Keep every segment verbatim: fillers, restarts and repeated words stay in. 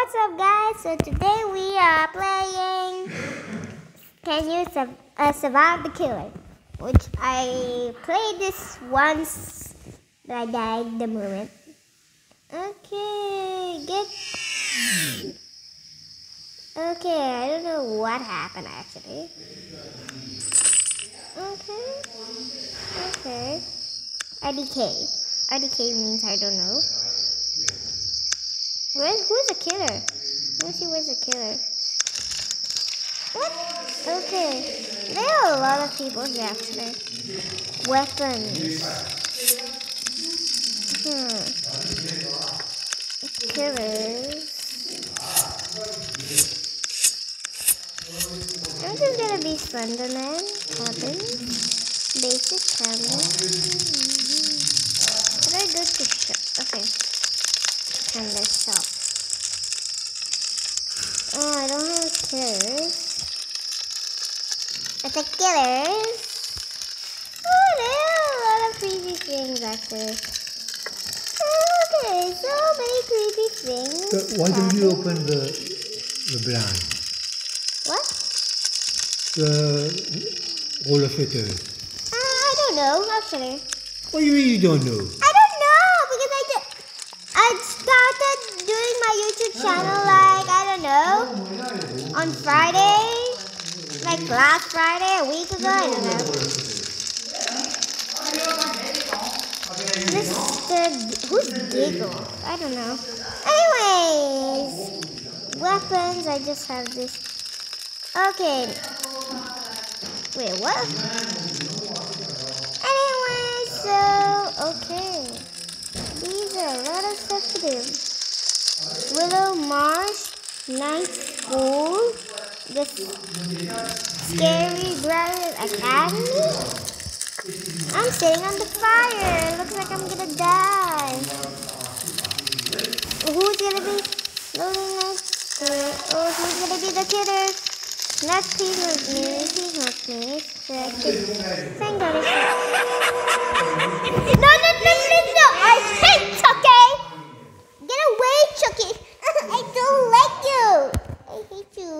what's up guys? So today we are playing Can You Sur- uh, Survive the Killer? Which I played this once, but I died the moment. Okay, get... Okay, I don't know what happened actually. Okay, okay. R D K. R D K means I don't know. Where, who's the killer? Let me see where's the killer. What? Okay. There are a lot of people here actually. Weapons. Hmm. Killers. I'm just gonna be Slenderman. Cabin. Basic camera. Mm-hmm. Can I go to shop? Okay. Camera shop. Oh, I don't have killers. But the killers. Oh, there are a lot of creepy things actually. Okay, so many creepy things. So why don't you open the the blind? What? The roller shutters. Uh, I don't know actually. What do you mean you don't know? I don't know because I just I started doing my YouTube channel like I don't know on Friday, like last Friday, a week ago. I don't know. Mister G- who's Giggle? I don't know. Anyways, weapons. I just have this. Okay. Wait, what? Anyway, so okay. These are a lot of stuff to do. Willow Marsh, Night School, the Scary Brothers Academy. I'm sitting on the fire. Looks like I'm gonna die. Who's gonna be loading next? Oh, who's gonna be the killer? Not please not me. Please not me. Thank God. No, no, no, no, no! I hate Chucky! Get away, Chucky! I don't like you! I hate you.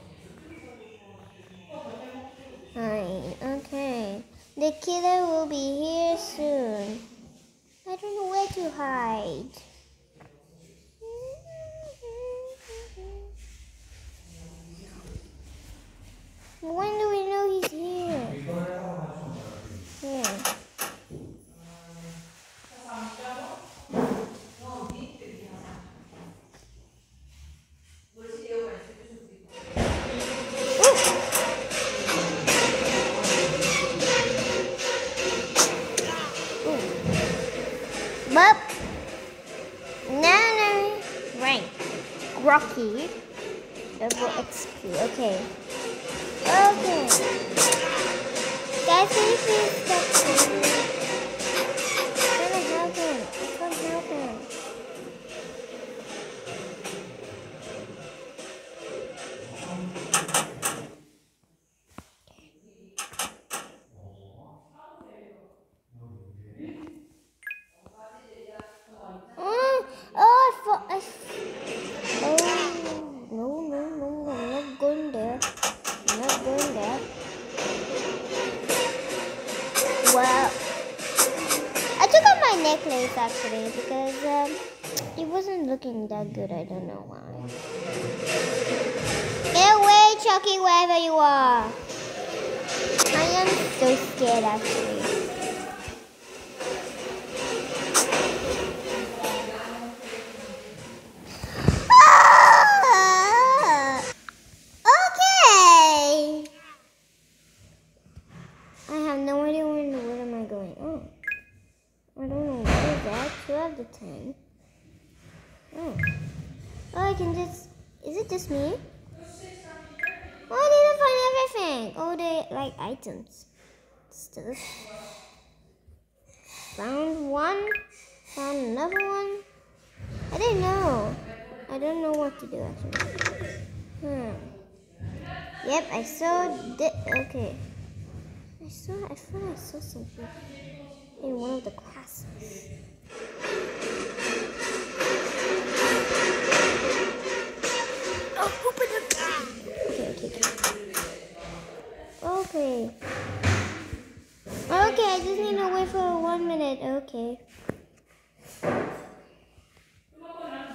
Fine, okay. The killer will be here soon. I don't know where to hide. When do we know he's here? Here. But Nana rank Rocky double X P. Okay. Okay. Guys, can you please stop him? I'm trying to help him. I can't help him. Mm. Oh, I thought I. Oh, no, no, no, no, I'm not going there. I'm not going there. Well, I took off my necklace actually because um, it wasn't looking that good. I don't know why. Get away, Chucky, wherever you are. I am so scared actually. ten. Oh. Oh, I can just... Is it just me? Oh, I didn't find everything. Oh, they like items. Stuff. Found one. Found another one. I didn't know. I don't know what to do actually. Hmm. Yep, I saw... Di okay. I saw... I thought I saw something in one of the classes.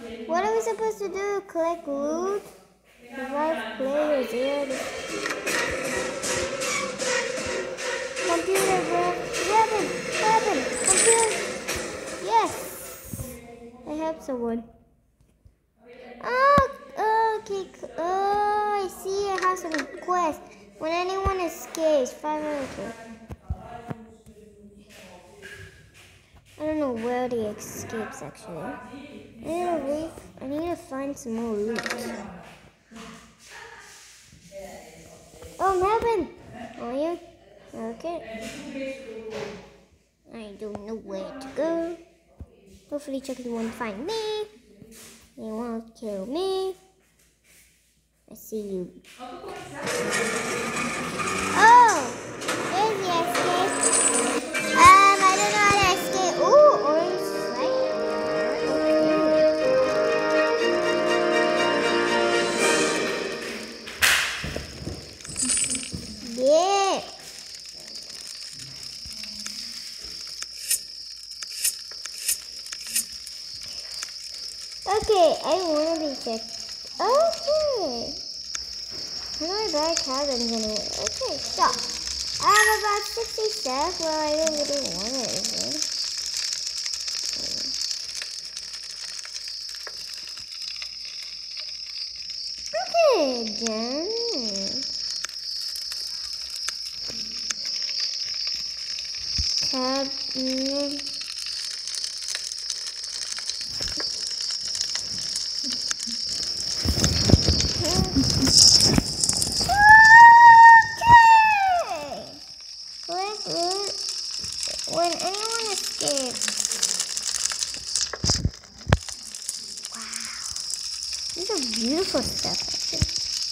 What are we supposed to do? Collect loot? Revive players here. Computer, bro. Grab him! Grab him! Computer! Yes! I helped someone. Oh, okay. Oh, I see. I have some quest. When anyone escapes, five okay. I don't know where the escapes actually. I need to wait. I need to find some more loot. Oh, Melvin! Are you? Okay. I don't know where to go. Hopefully Chucky won't find me. He won't kill me. I see you. Oh! There's the escape. Um, I don't know how to escape. Ooh, orange light. Okay. Yeah. Okay, I want to be checked. Okay. How do I buy cabins anyway? Okay, so I have about sixty stuff. Well, I don't really want it, is it? Okay, then. Cabin. When anyone escapes. Wow. These are beautiful stuff, actually.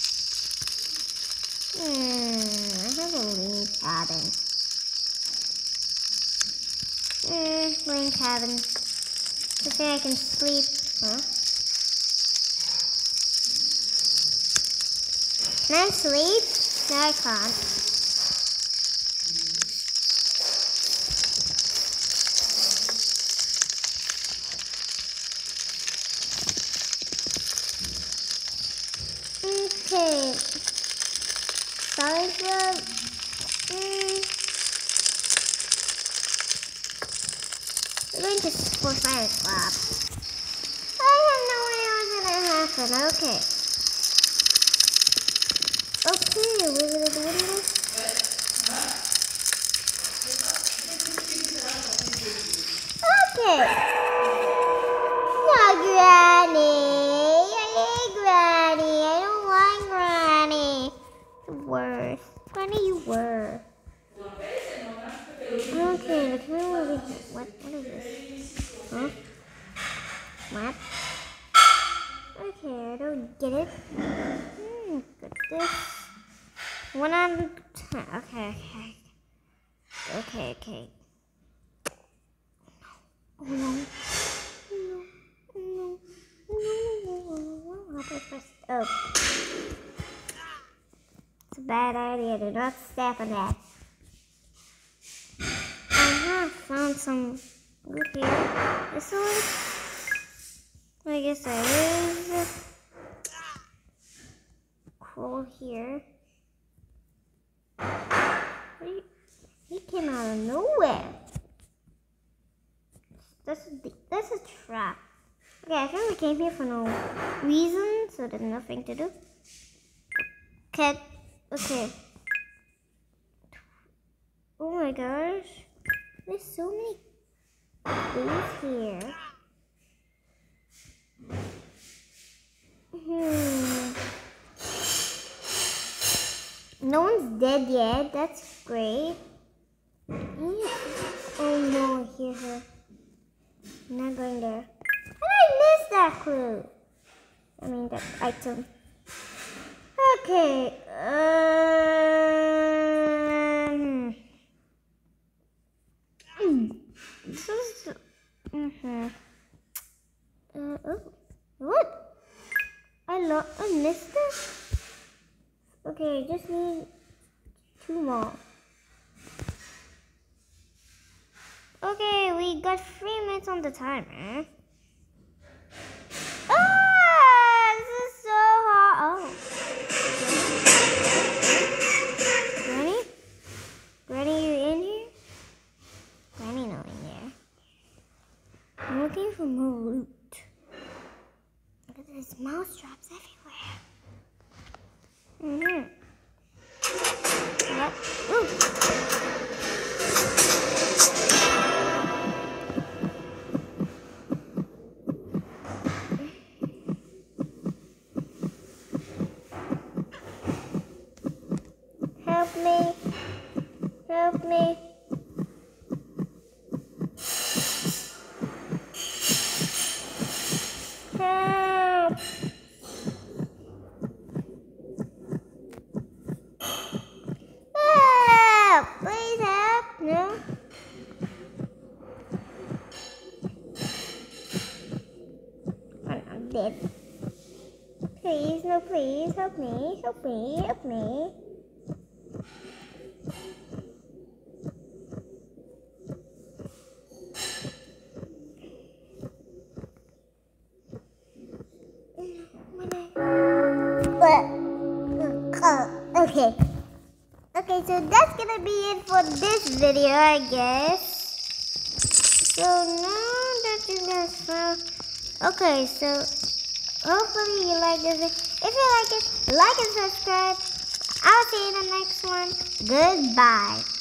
Hmm, I have a lean cabin. Hmm, lean cabin. I think I can sleep. Huh? Can I sleep? No, I can't. Okay. Solid road. Mm. We're going to for fire club. I have no idea what's gonna happen. Okay. Okay, we're gonna do this. Okay. No, Granny. I hate Granny. I don't like Granny. The worst. Granny, you were. Okay, the camera will be. What? What is this? Huh? What? Okay, I don't get it. Hmm, got this. One on. Okay, okay. Okay, okay. Oh no. Oh no. Oh no. Oh no. How do I press? Oh. It's a bad idea. Do not step on that. I have found some loot here. This one. I guess there is. Cool here. He, he came out of nowhere. That's a, that's a trap. Okay, I think we came here for no reason, so there's nothing to do. Okay, okay. Oh my gosh. There's so many things here. Hmm. No one's dead yet. That's great. Oh no, I hear her. I'm not going there. How did I miss that clue? I mean, that item. Okay. Um. This is. Mm-hmm. Uh, oh. What? I lo- I missed this? Okay, I just need two more. Okay, we got three minutes on the timer. me. Help me. Help. Help. Please help. No. Oh, I'm dead. Please, no, please, help me, help me, help me. Okay. Okay, so that's gonna be it for this video, I guess. So now that you guys found, okay, so hopefully you like this. If you like it, like and subscribe. I'll see you in the next one. Goodbye.